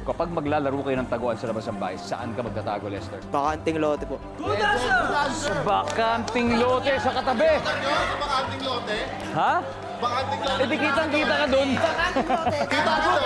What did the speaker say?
Kapag maglalaro kayo ng taguan sa labas ng bahay, saan ka magtatago, Lester? Bakanting lote po. Bakanting lote sa katabi! Bakanting lote? Ha? Bakanting lote? Eh, di kitang-kita ka dun. Kita doon!